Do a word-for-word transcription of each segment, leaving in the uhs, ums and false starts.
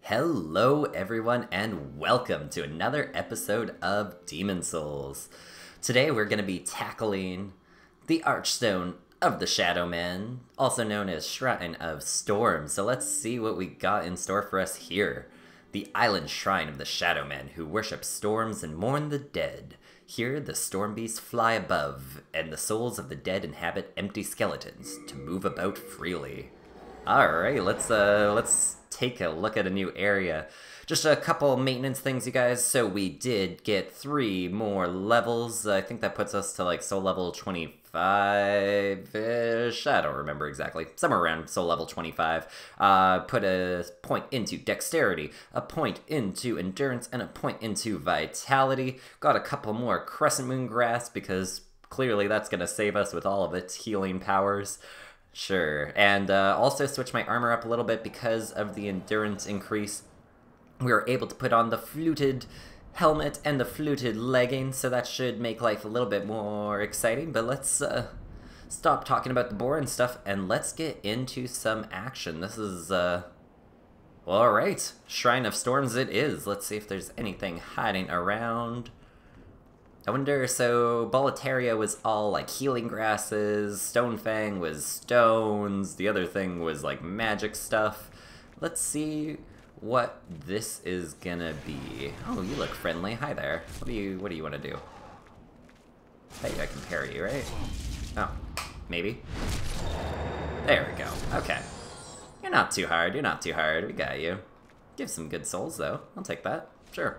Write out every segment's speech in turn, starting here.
Hello, everyone, and welcome to another episode of Demon Souls. Today, we're going to be tackling the Archstone of the Shadow Man, also known as Shrine of Storm. So let's see what we got in store for us here. The Island Shrine of the Shadow Man, who worship storms and mourn the dead. Here, the storm beasts fly above, and the souls of the dead inhabit empty skeletons to move about freely. All right, let's uh, let's take a look at a new area. Just a couple maintenance things, you guys. So we did get three more levels. I think that puts us to like soul level twenty-five-ish. I don't remember exactly. Somewhere around soul level twenty-five. Uh, put a point into dexterity, a point into endurance, and a point into vitality. Got a couple more crescent moon grass because clearly that's going to save us with all of its healing powers. Sure, and uh, also switch my armor up a little bit because of the endurance increase. We were able to put on the fluted helmet and the fluted leggings, so that should make life a little bit more exciting. But let's uh, stop talking about the boring stuff and let's get into some action. This is, uh, well, alright, Shrine of Storms it is. Let's see if there's anything hiding around. I wonder, so Boletaria was all like healing grasses, Stonefang was stones, the other thing was like magic stuff. Let's see what this is gonna be. Oh, you look friendly. Hi there. What do you what do you want to do? Hey, I can parry you, right? Oh, maybe. There we go. Okay. You're not too hard. You're not too hard. We got you. Give some good souls though. I'll take that. Sure.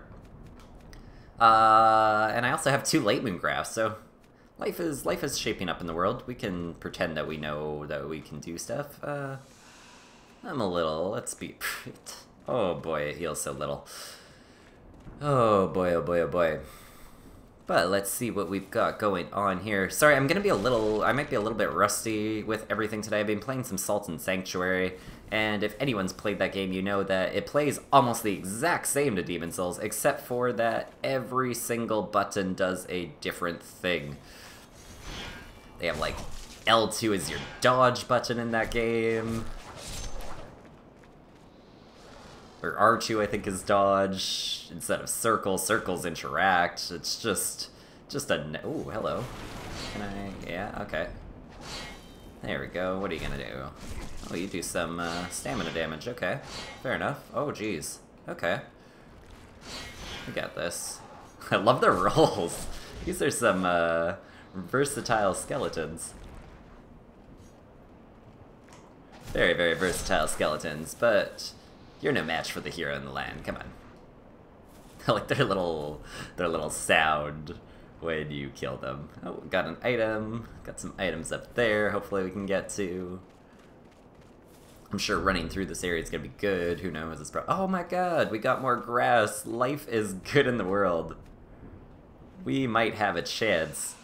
Uh, and I also have two late moon graphs, so life is life is shaping up in the world. We can pretend that we know that we can do stuff. Uh, I'm a little. Let's be. Oh boy, it heals so little. Oh boy, oh boy, oh boy. But let's see what we've got going on here. Sorry, I'm gonna be a little. I might be a little bit rusty with everything today. I've been playing some Salt and Sanctuary. And if anyone's played that game, you know that it plays almost the exact same to Demon Souls, except for that every single button does a different thing. They have, like, L two is your dodge button in that game. Or R two, I think, is dodge. Instead of circle, circles interact. It's just, just a... Ooh, hello. Can I... Yeah, okay. There we go. What are you gonna do? Oh, you do some uh, stamina damage. Okay, fair enough. Oh, geez. Okay. We got this. I love the rolls. These are some uh, versatile skeletons. Very, very versatile skeletons, but you're no match for the hero in the land. Come on. I like their little, their little sound when you kill them. Oh, got an item. Got some items up there. Hopefully we can get to... I'm sure running through this area is gonna be good. Who knows? It's pro- oh my god, we got more grass. Life is good in the world. We might have a chance.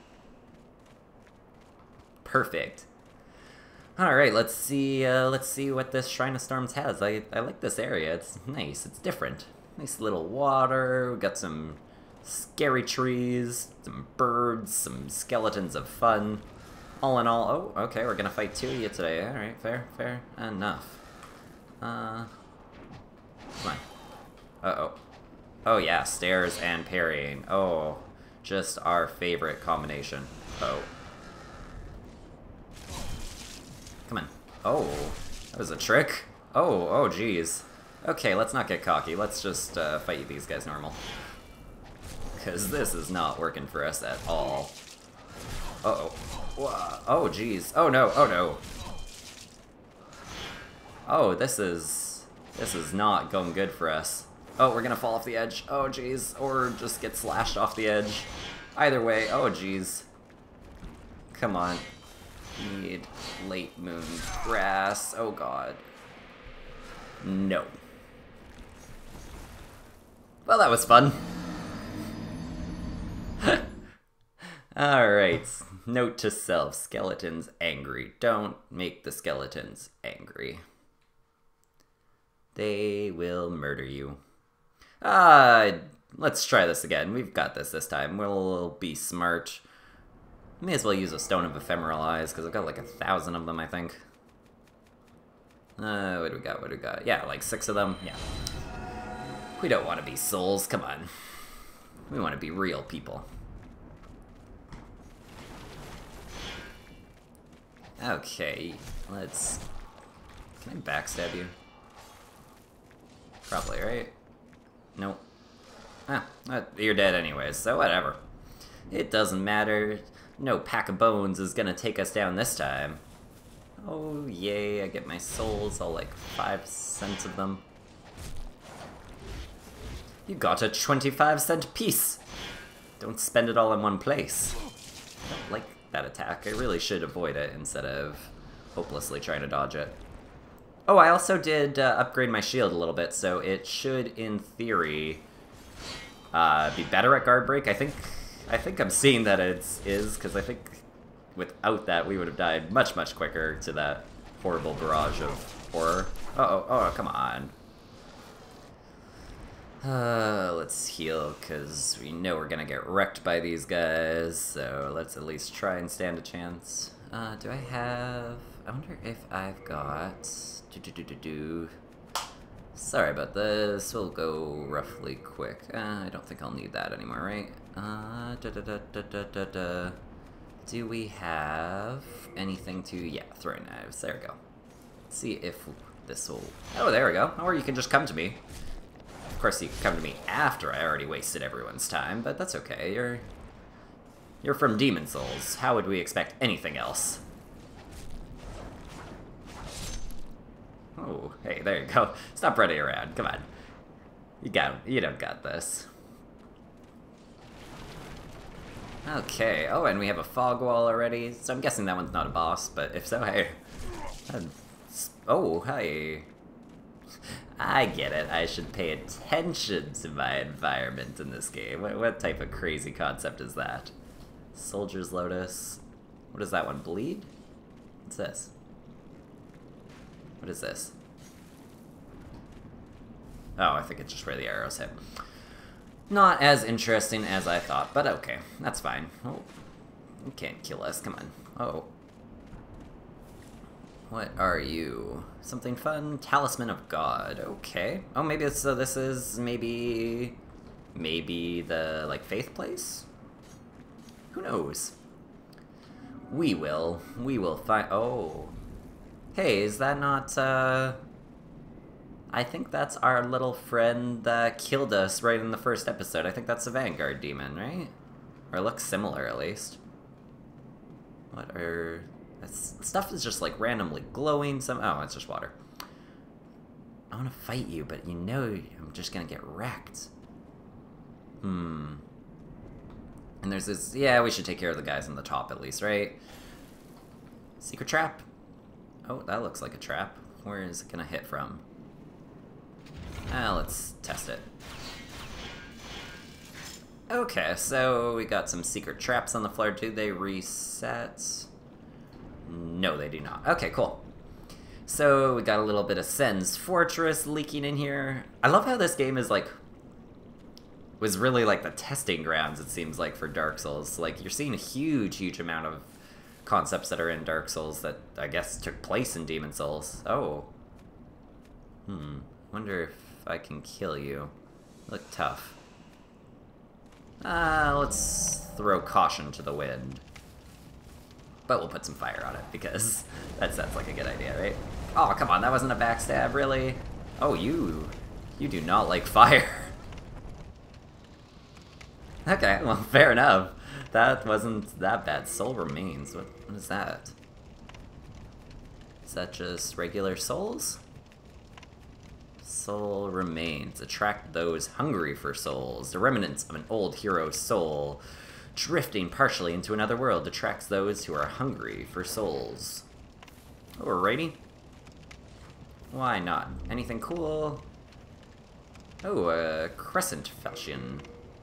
Perfect. All right, let's see. Uh, let's see what this Shrine of Storms has. I I like this area. It's nice. It's different. Nice little water. We got some scary trees, some birds, some skeletons of fun. All in all, oh, okay, we're gonna fight two of you today. Alright, fair, fair enough. Uh, come on. Uh-oh. Oh yeah, stairs and parrying. Oh, just our favorite combination. Oh. Come on. Oh, that was a trick? Oh, oh geez. Okay, let's not get cocky. Let's just uh, fight these guys normal. Because this is not working for us at all. Uh-oh. Oh, geez. Oh, no. Oh, no. Oh, this is... This is not going good for us. Oh, we're gonna fall off the edge. Oh, geez. Or just get slashed off the edge. Either way. Oh, geez. Come on. Need late moon grass. Oh, God. No. Well, that was fun. Alright, note to self, skeletons angry. Don't make the skeletons angry. They will murder you. Ah, let's try this again. We've got this this time. We'll be smart. May as well use a Stone of Ephemeral Eyes, because I've got like a thousand of them, I think. Uh, what do we got? What do we got? Yeah, like six of them. Yeah. We don't want to be souls. Come on. We want to be real people. Okay, let's... Can I backstab you? Probably, right? Nope. Ah, you're dead anyways, so whatever. It doesn't matter. No pack of bones is gonna take us down this time. Oh, yay, I get my souls, all like five cents of them. You got a twenty-five cent piece! Don't spend it all in one place. I don't like that attack. I really should avoid it instead of hopelessly trying to dodge it. Oh, I also did uh, upgrade my shield a little bit, so it should, in theory, uh, be better at guard break. I think, I think I'm seeing that it is, because I think without that we would have died much, much quicker to that horrible barrage of horror. Uh-oh, oh, come on. Uh, let's heal, because we know we're gonna get wrecked by these guys, so let's at least try and stand a chance. Uh, do I have... I wonder if I've got... Do, do, do, do, do. Sorry about this, we'll go roughly quick. Uh, I don't think I'll need that anymore, right? Uh, da, da, da, da, da, da, da. Do we have anything to... Yeah, throwing knives, there we go. Let's see if this will... Oh, there we go. Or you can just come to me. Of course, you can come to me after I already wasted everyone's time, but that's okay. You're you're from Demon Souls. How would we expect anything else? Oh, hey, there you go. Stop running around. Come on. You got you don't got this. Okay. Oh, and we have a fog wall already. So I'm guessing that one's not a boss, but if so, hey. I'd... Oh, hey. I get it. I should pay attention to my environment in this game. What, what type of crazy concept is that? Soldier's Lotus. What is that one? Bleed? What's this? What is this? Oh, I think it's just where the arrows hit. Not as interesting as I thought, but okay. That's fine. Oh, you can't kill us. Come on. Oh. What are you? Something fun? Talisman of God. Okay. Oh, maybe it's, so this is maybe... Maybe the, like, faith place? Who knows? We will. We will find... Oh. Hey, is that not, uh... I think that's our little friend that killed us right in the first episode. I think that's the Vanguard Demon, right? Or it looks similar, at least. What are... That's, stuff is just, like, randomly glowing some... Oh, it's just water. I want to fight you, but you know I'm just gonna get wrecked. Hmm. And there's this... Yeah, we should take care of the guys on the top, at least, right? Secret trap? Oh, that looks like a trap. Where is it gonna hit from? Ah, let's test it. Okay, so we got some secret traps on the floor. Do they reset? No, they do not. Okay, cool. So we got a little bit of Sen's Fortress leaking in here. I love how this game is like... was really like the testing grounds, it seems like, for Dark Souls. Like, you're seeing a huge, huge amount of concepts that are in Dark Souls that I guess took place in Demon Souls. Oh. Hmm. Wonder if I can kill you. Look tough. Ah, uh, let's throw caution to the wind. But we'll put some fire on it, because that sounds like a good idea, right? Oh, come on, that wasn't a backstab, really? Oh, you... you do not like fire. Okay, well, fair enough. That wasn't that bad. Soul Remains. What, what is that? Is that just regular souls? Soul Remains. Attract those hungry for souls. The remnants of an old hero's soul, drifting partially into another world, attracts those who are hungry for souls. Alrighty. Why not? Anything cool? Oh, a Crescent Falchion.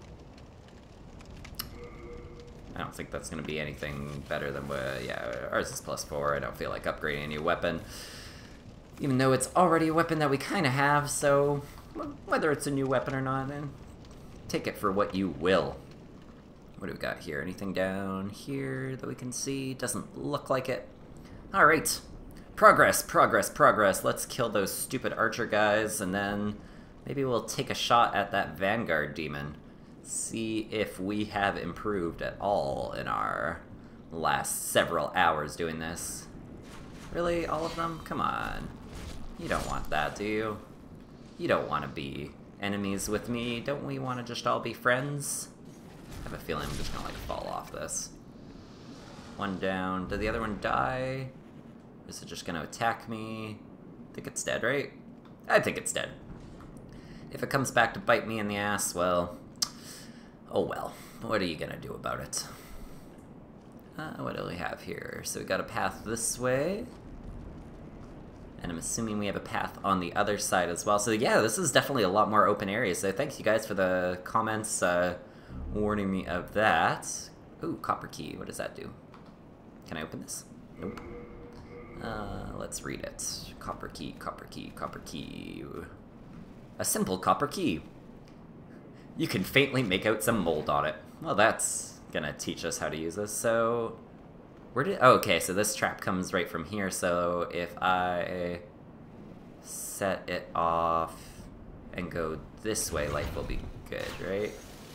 I don't think that's going to be anything better than what... Yeah, ours is plus four. I don't feel like upgrading a new weapon. Even though it's already a weapon that we kind of have, so... whether it's a new weapon or not, then take it for what you will. What do we got here? Anything down here that we can see? Doesn't look like it. Alright. Progress, progress, progress. Let's kill those stupid archer guys, and then maybe we'll take a shot at that Vanguard demon. See if we have improved at all in our last several hours doing this. Really? All of them? Come on. You don't want that, do you? You don't want to be enemies with me. Don't we want to just all be friends? I have a feeling I'm just gonna, like, fall off this. One down. Did the other one die? Is it just gonna attack me? I think it's dead, right? I think it's dead. If it comes back to bite me in the ass, well... oh well. What are you gonna do about it? Uh, what do we have here? So we got a path this way. And I'm assuming we have a path on the other side as well. So yeah, this is definitely a lot more open area. So thanks you guys for the comments uh, warning me of that. Ooh, copper key. What does that do? Can I open this? Nope. Uh, let's read it. Copper key, copper key, copper key. A simple copper key. You can faintly make out some mold on it. Well, that's gonna teach us how to use this. So, where did... oh, okay, so this trap comes right from here. So if I set it off and go this way, life will be good, right?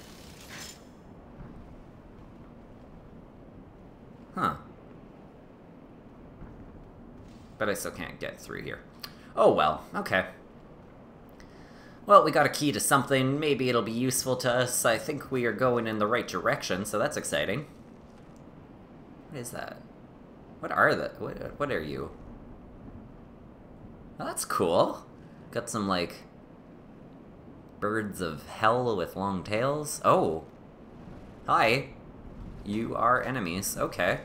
Huh. But I still can't get through here. Oh well, okay. Well, we got a key to something. Maybe it'll be useful to us. I think we are going in the right direction, so that's exciting. What is that? What are the... what, what are you? Oh, that's cool. Got some, like... birds of hell with long tails. Oh. Hi. You are enemies. Okay.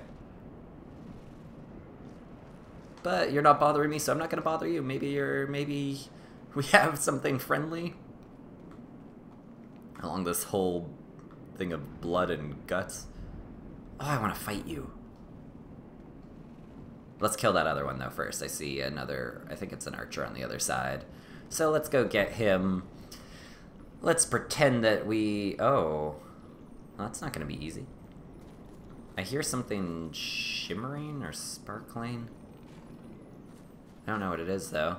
But you're not bothering me, so I'm not gonna bother you. Maybe you're... maybe we have something friendly along this whole thing of blood and guts. Oh, I want to fight you. Let's kill that other one, though, first. I see another... I think it's an archer on the other side. So let's go get him. Let's pretend that we... oh. Well, that's not gonna be easy. I hear something shimmering or sparkling. I don't know what it is, though.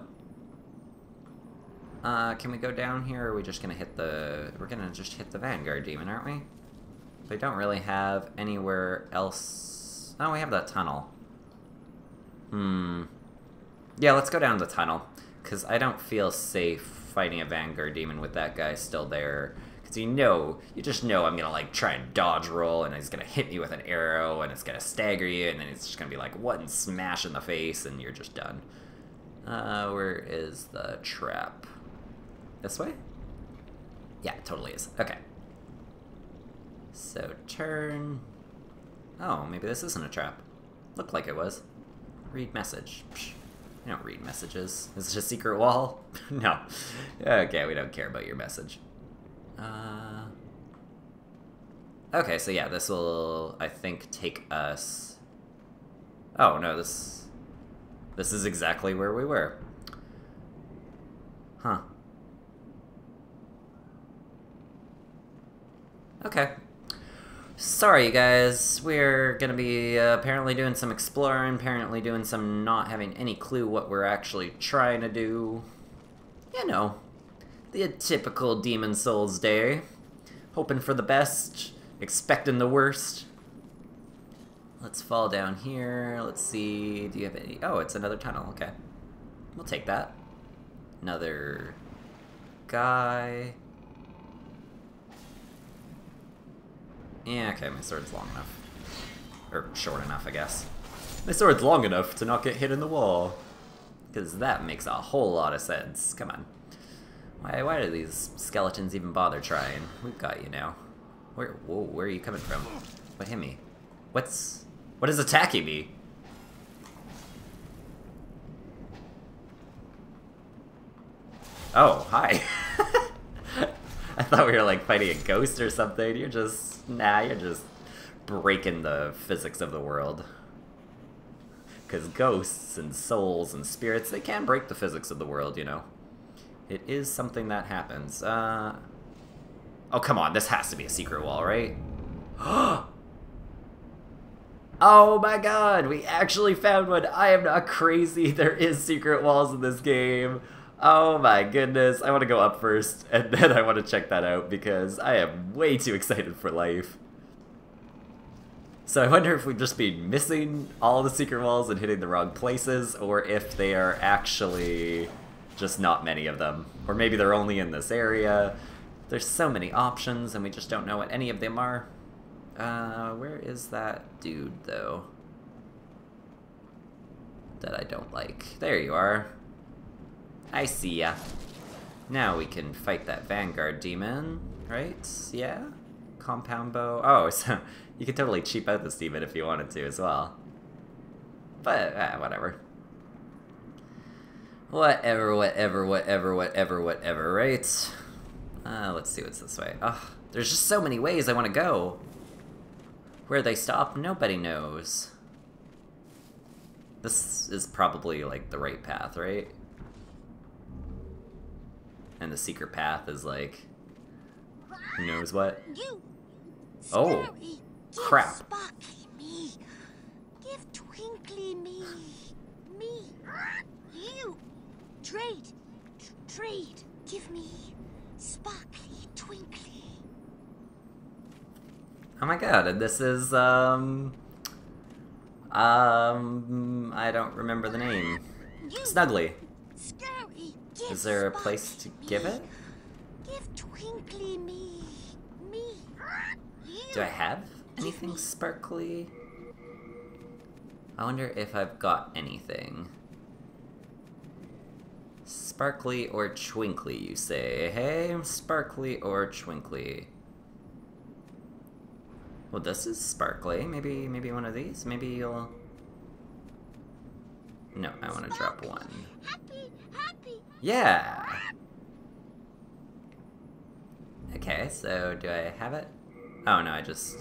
Uh, can we go down here, or are we just gonna hit the... we're gonna just hit the Vanguard demon, aren't we? We don't really have anywhere else... oh, we have that tunnel. Hmm. Yeah, let's go down the tunnel, because I don't feel safe fighting a Vanguard demon with that guy still there. Because you know, you just know I'm gonna, like, try and dodge roll, and he's gonna hit me with an arrow, and it's gonna stagger you, and then it's just gonna be like, one smash in the face, and you're just done. Uh, where is the trap? This way? Yeah, it totally is. Okay. So, turn... oh, maybe this isn't a trap. Looked like it was. Read message. Psh, we don't read messages. Is it a secret wall? No. Okay, we don't care about your message. Uh... Okay, so yeah, this will, I think, take us... oh, no, this... this is exactly where we were. Huh. Okay. Sorry, you guys. We're gonna be uh, apparently doing some exploring, apparently doing some not having any clue what we're actually trying to do. You know, the typical Demon Souls day. Hoping for the best, expecting the worst. Let's fall down here. Let's see. Do you have any... oh, it's another tunnel. Okay. We'll take that. Another guy. Yeah, okay, my sword's long enough. Or short enough, I guess. My sword's long enough to not get hit in the wall. Because that makes a whole lot of sense. Come on. Why, why do these skeletons even bother trying? We've got you now. Where, whoa, where are you coming from? What hit me? What's... what is attacking me? Oh, hi. I thought we were like fighting a ghost or something. You're just... nah, you're just breaking the physics of the world. Because ghosts and souls and spirits, they can break the physics of the world, you know. It is something that happens. Uh... Oh, come on, this has to be a secret wall, right? Oh my god, we actually found one. I am not crazy. There is secret walls in this game. Oh my goodness. I want to go up first, and then I want to check that out because I am way too excited for life. So I wonder if we've just been missing all the secret walls and hitting the wrong places, or if they are actually just not many of them. Or maybe they're only in this area. There's so many options, and we just don't know what any of them are. Uh, where is that dude, though? That I don't like. There you are. I see ya. Now we can fight that Vanguard demon, right? Yeah? Compound bow. Oh, so you could totally cheap out this demon if you wanted to as well. But, uh, whatever. Whatever, whatever, whatever, whatever, whatever, right? Uh, let's see what's this way. Ugh, there's just so many ways I want to go. Where they stop, nobody knows. This is probably, like, the right path, right? And the secret path is, like, who knows what? You, oh, Scary, crap. Give Sparkly me. Give Twinkly me. Me. You. Trade. T trade. Give me Sparkly Twinkly. Oh my god, and this is, um... Um... I don't remember the name. You, Snuggly. Scary, give Is there a place to Sparkly give me. it? Give Twinkly me. Me. You. Do I have anything sparkly? I wonder if I've got anything. Sparkly or twinkly, you say? Hey, sparkly or twinkly? Well, this is sparkly. Maybe, maybe one of these? Maybe you'll... No, I want to drop one. Happy, happy. Yeah! Okay, so do I have it? Oh, no, I just...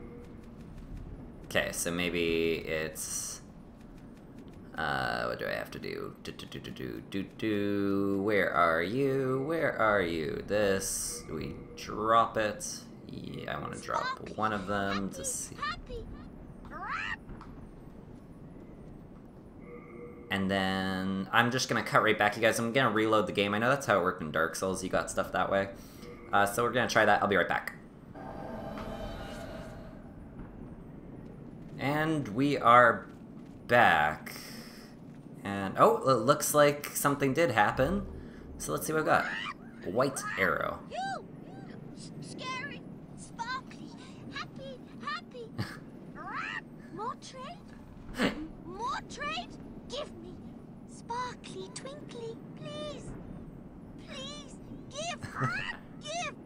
Okay, so maybe it's... Uh, what do I have to do? Do, do, do, do, do, do, do. Where are you? Where are you? This, we drop it. Yeah, I want to drop one of them to see. And then I'm just going to cut right back, you guys. I'm going to reload the game. I know that's how it worked in Dark Souls. You got stuff that way. Uh, so we're going to try that. I'll be right back. And we are back. And, oh, it looks like something did happen. So let's see what we got. White arrow. You! Scary, sparkly, happy, happy. More trade? More trade? Give me sparkly, twinkly, please. Please, give, give.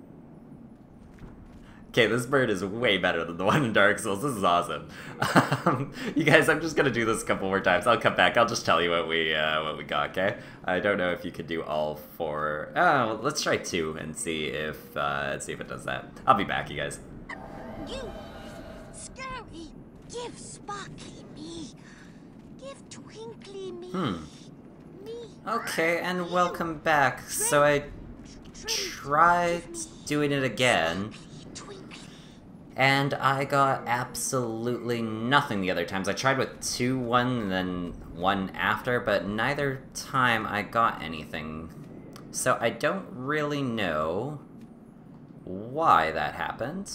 Okay, this bird is way better than the one in Dark Souls. This is awesome. Um, you guys, I'm just gonna do this a couple more times. I'll come back. I'll just tell you what we uh, what we got. Okay? I don't know if you could do all four. Oh, let's try two and see if uh, see if it does that. I'll be back, you guys. You, scary, give sparkly me. Give twinkly me. Hmm. Me. Okay, and welcome back. So I tried doing it again. And I got absolutely nothing the other times. I tried with two, one, and then one after, but neither time I got anything. So I don't really know why that happened.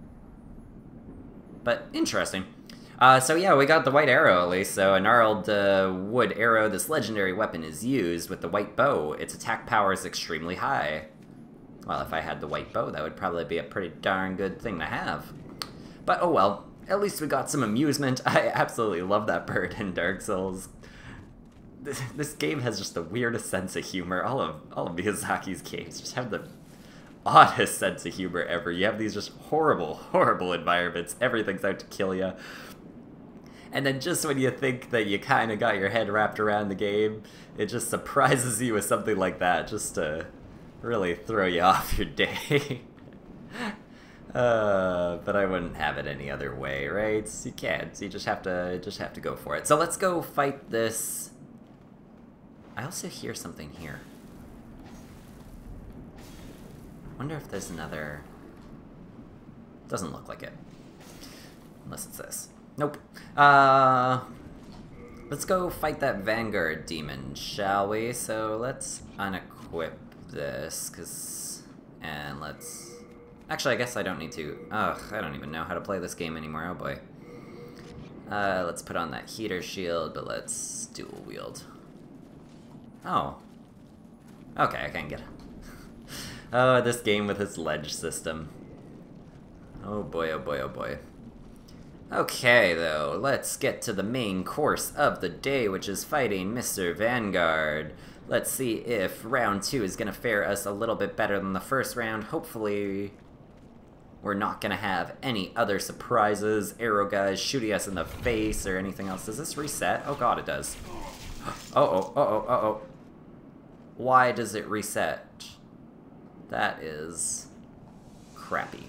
But interesting. Uh, so yeah, we got the white arrow at least. So a gnarled uh, wood arrow, this legendary weapon is used with the white bow. Its attack power is extremely high. Well, if I had the white bow, that would probably be a pretty darn good thing to have. But oh well, at least we got some amusement. I absolutely love that bird in Dark Souls. This, this game has just the weirdest sense of humor. All of all of Miyazaki's games just have the oddest sense of humor ever. You have these just horrible, horrible environments. Everything's out to kill you. And then just when you think that you kind of got your head wrapped around the game, it just surprises you with something like that, just to really throw you off your day. uh, but I wouldn't have it any other way, right? You can't. You just have to just have to go for it. So let's go fight this. I also hear something here. Wonder if there's another. Doesn't look like it. Unless it's this. Nope. Uh, let's go fight that Vanguard demon, shall we? So let's unequip this, cause, and let's. Actually, I guess I don't need to. Ugh, I don't even know how to play this game anymore. Oh boy. Uh, let's put on that heater shield, but let's dual wield. Oh. Okay, I can get it. Oh, this game with its ledge system. Oh boy, oh boy, oh boy. Okay, though, let's get to the main course of the day, which is fighting Mister Vanguard. Let's see if round two is gonna fare us a little bit better than the first round. Hopefully, we're not gonna have any other surprises, arrow guys shooting us in the face or anything else. Does this reset? Oh god, it does. Uh-oh, uh-oh, uh-oh. Why does it reset? That is crappy.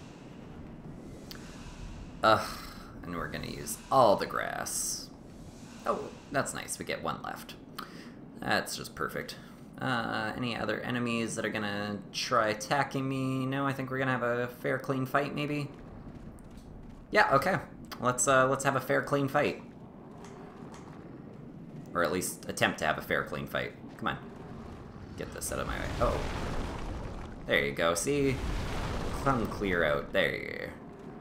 Ugh, and we're gonna use all the grass. Oh, that's nice, we get one left. That's just perfect. Uh, any other enemies that are gonna try attacking me? No, I think we're gonna have a fair, clean fight, maybe? Yeah, okay. Let's, uh, let's have a fair, clean fight. Or at least attempt to have a fair, clean fight. Come on. Get this out of my way. Oh. There you go, see? Come clear out. There you go.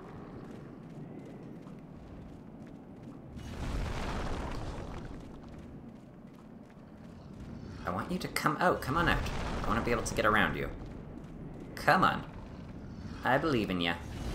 I want you to come out. Come on out. I want to be able to get around you. Come on. I believe in you.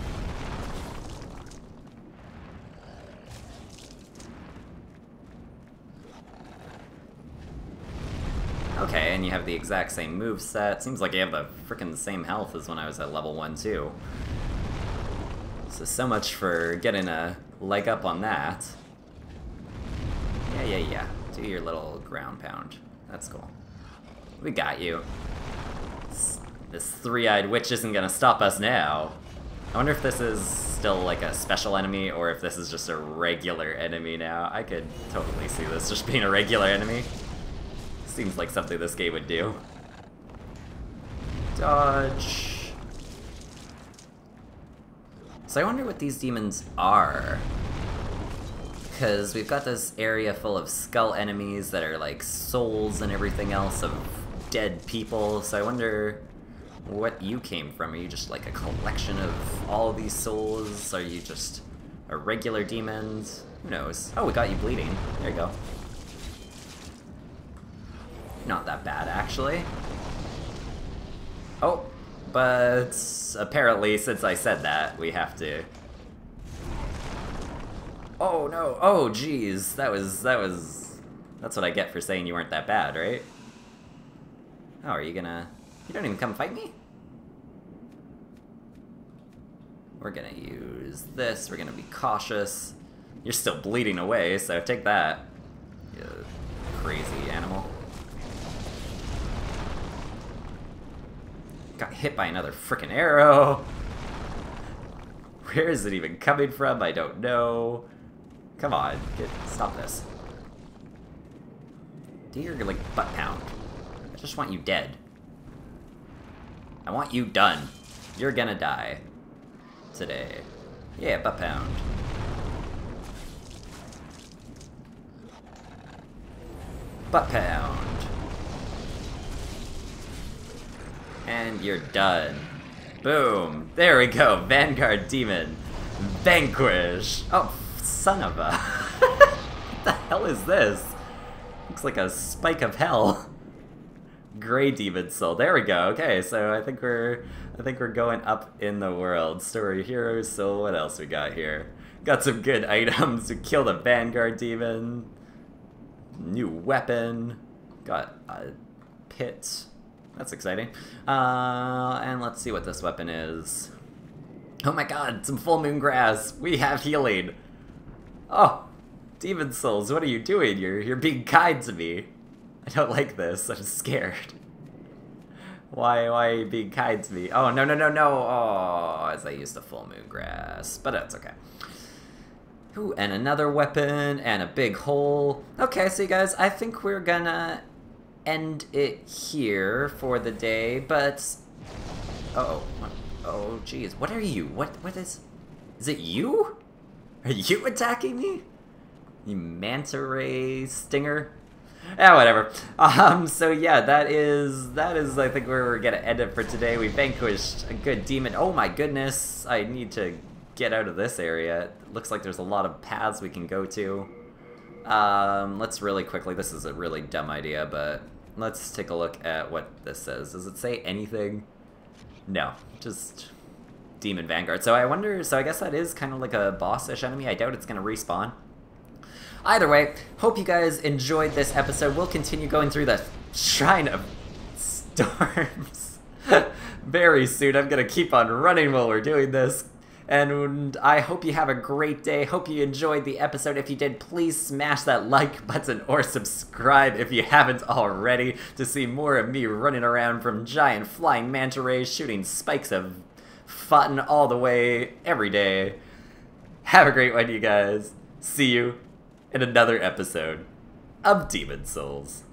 Okay, and you have the exact same moveset. Seems like you have the frickin' same health as when I was at level one, too. So, so much for getting a leg up on that. Yeah, yeah, yeah. Do your little ground pound. That's cool. We got you. This three-eyed witch isn't gonna stop us now. I wonder if this is still like a special enemy or if this is just a regular enemy now. I could totally see this just being a regular enemy. Seems like something this game would do. Dodge. So I wonder what these demons are. Because we've got this area full of skull enemies that are like souls and everything else of dead people, so I wonder what you came from. Are you just like a collection of all these souls? Are you just a regular demons? Who knows? Oh, we got you bleeding. There you go. Not that bad, actually. Oh, but apparently since I said that, we have to... Oh no, oh geez, that was, that was, that's what I get for saying you weren't that bad, right? Oh, are you gonna, you don't even come fight me? We're gonna use this, we're gonna be cautious. You're still bleeding away, so take that, you crazy animal. Got hit by another frickin' arrow. Where is it even coming from? I don't know. Come on, get, stop this. Do your, like, butt pound. I just want you dead. I want you done. You're gonna die. Today. Yeah, butt pound. Butt pound. And you're done. Boom. There we go. Vanguard Demon. Vanquish. Oh, son of a... What the hell is this? Looks like a spike of hell. Gray Demon Soul. There we go. Okay, so I think we're I think we're going up in the world. Story Hero Soul. What else we got here? Got some good items. We killed a Vanguard Demon. New weapon. Got a pit. That's exciting. Uh, and let's see what this weapon is. Oh my god, some full moon grass. We have healing. Oh, Demon Souls, what are you doing? You're you're being kind to me. I don't like this. I'm scared. Why why are you being kind to me? Oh no no no no. Oh, as I used the full moon grass, but that's okay. Ooh, and another weapon and a big hole. Okay, so you guys, I think we're gonna end it here for the day. But uh oh, oh geez, what are you? What what is? Is it you? Are you attacking me? You manta ray stinger? Yeah, whatever. Um, so yeah, that is, that is, I think, where we're gonna end it for today. We vanquished a good demon. Oh my goodness, I need to get out of this area. It looks like there's a lot of paths we can go to. Um, let's really quickly, this is a really dumb idea, but let's take a look at what this says. Does it say anything? No, just Demon Vanguard. So I wonder, so I guess that is kind of like a boss-ish enemy. I doubt it's gonna respawn. Either way, hope you guys enjoyed this episode. We'll continue going through the Shrine of Storms very soon. I'm gonna keep on running while we're doing this. And I hope you have a great day. Hope you enjoyed the episode. If you did, please smash that like button or subscribe if you haven't already to see more of me running around from giant flying manta rays, shooting spikes of fun all the way every day. Have a great one, you guys. See you in another episode of Demon Souls.